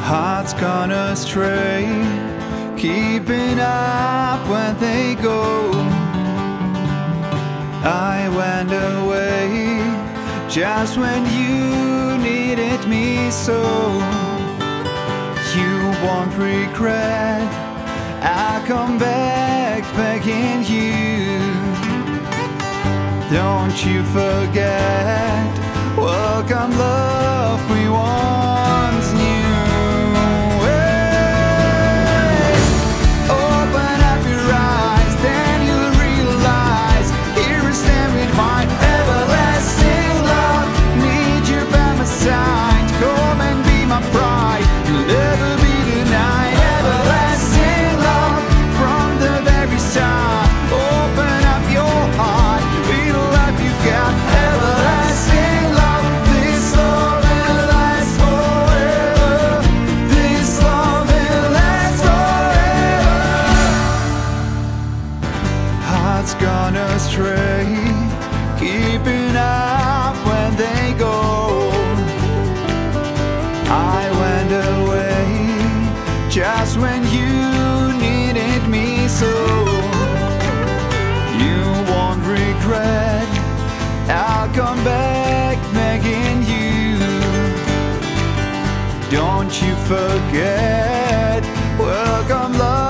Hearts gone astray, keeping up when they go. I went away just when you needed me so. You won't regret, I'll come back begging you. Don't you forget, welcome love we once knew. Hearts gone astray, keeping up when they go. I went away just when you needed me so. You won't regret, I'll come back begging you. Don't you forget, welcome love